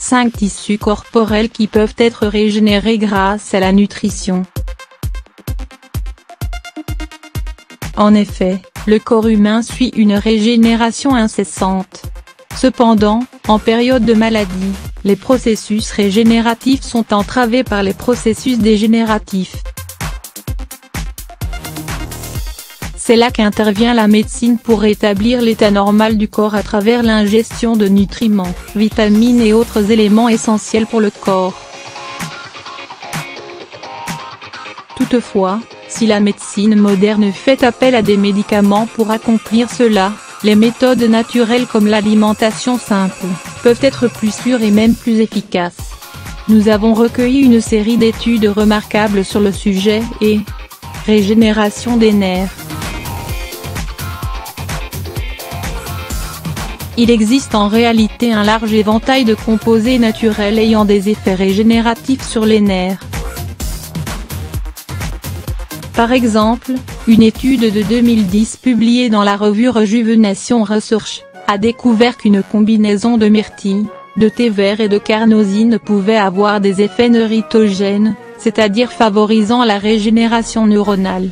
5 tissus corporels qui peuvent être régénérés grâce à la nutrition. En effet, le corps humain suit une régénération incessante. Cependant, en période de maladie, les processus régénératifs sont entravés par les processus dégénératifs. C'est là qu'intervient la médecine pour rétablir l'état normal du corps à travers l'ingestion de nutriments, vitamines et autres éléments essentiels pour le corps. Toutefois, si la médecine moderne fait appel à des médicaments pour accomplir cela, les méthodes naturelles comme l'alimentation simple, peuvent être plus sûres et même plus efficaces. Nous avons recueilli une série d'études remarquables sur le sujet et régénération des nerfs. Il existe en réalité un large éventail de composés naturels ayant des effets régénératifs sur les nerfs. Par exemple, une étude de 2010 publiée dans la revue Rejuvenation Research, a découvert qu'une combinaison de myrtille, de thé vert et de carnosine pouvait avoir des effets neuritogènes, c'est-à-dire favorisant la régénération neuronale.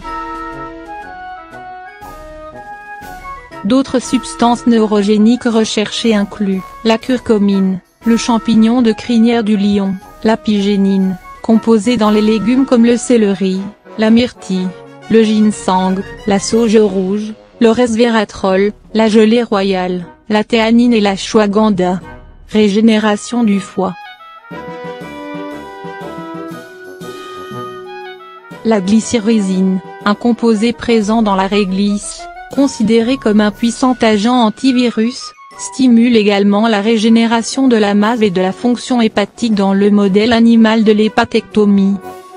D'autres substances neurogéniques recherchées incluent la curcumine, le champignon de crinière du lion, l'apigénine, composée dans les légumes comme le céleri, la myrtille, le ginseng, la sauge rouge, le resveratrol, la gelée royale, la théanine et la ashwagandha. Régénération du foie. La glycyrrhizine, un composé présent dans la réglisse, considéré comme un puissant agent antivirus, stimule également la régénération de la masse et de la fonction hépatique dans le modèle animal de l'hépatectomie.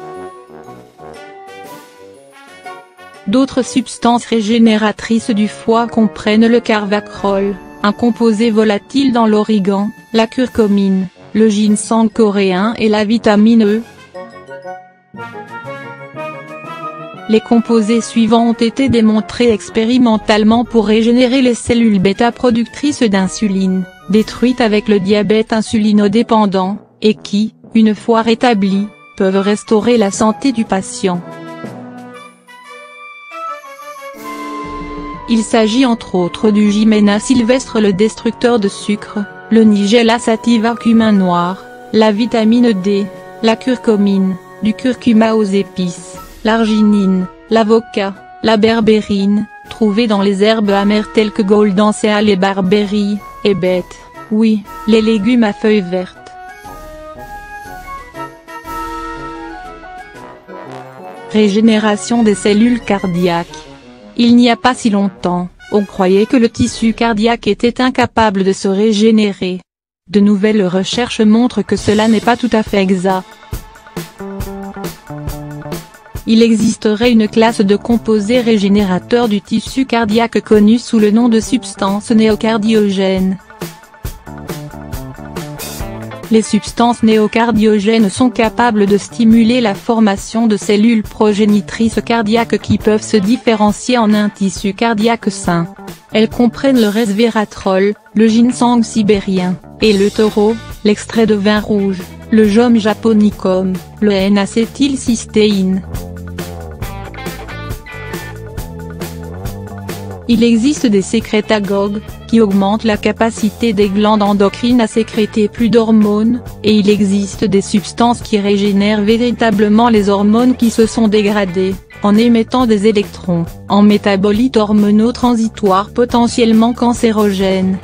D'autres substances régénératrices du foie comprennent le carvacrol, un composé volatile dans l'origan, la curcumine, le ginseng coréen et la vitamine E. Les composés suivants ont été démontrés expérimentalement pour régénérer les cellules bêta-productrices d'insuline, détruites avec le diabète insulinodépendant, et qui, une fois rétablies, peuvent restaurer la santé du patient. Il s'agit entre autres du Gymnema sylvestre, le destructeur de sucre, le Nigella sativa cumin noir, la vitamine D, la curcumine, du curcuma aux épices, l'arginine, l'avocat, la berbérine, trouvée dans les herbes amères telles que goldensia et barberry, et bête, oui, les légumes à feuilles vertes. Régénération des cellules cardiaques. Il n'y a pas si longtemps, on croyait que le tissu cardiaque était incapable de se régénérer. De nouvelles recherches montrent que cela n'est pas tout à fait exact. Il existerait une classe de composés régénérateurs du tissu cardiaque connue sous le nom de substances néocardiogènes. Les substances néocardiogènes sont capables de stimuler la formation de cellules progénitrices cardiaques qui peuvent se différencier en un tissu cardiaque sain. Elles comprennent le resveratrol, le ginseng sibérien, et le taureau, l'extrait de vin rouge, le Jom japonicum, le N-acétylcystéine. Il existe des sécrétagogues, qui augmentent la capacité des glandes endocrines à sécréter plus d'hormones, et il existe des substances qui régénèrent véritablement les hormones qui se sont dégradées, en émettant des électrons, en métabolites hormonaux transitoires potentiellement cancérogènes.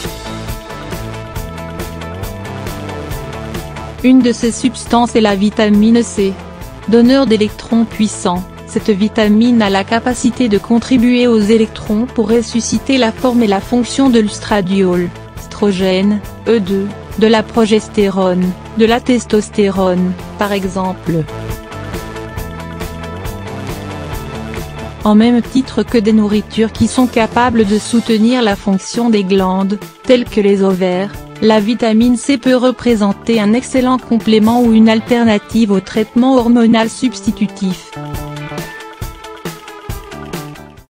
Une de ces substances est la vitamine C. Donneur d'électrons puissants, cette vitamine a la capacité de contribuer aux électrons pour ressusciter la forme et la fonction de l'œstradiol, estrogène, E2, de la progestérone, de la testostérone, par exemple. En même titre que des nourritures qui sont capables de soutenir la fonction des glandes, telles que les ovaires, la vitamine C peut représenter un excellent complément ou une alternative au traitement hormonal substitutif.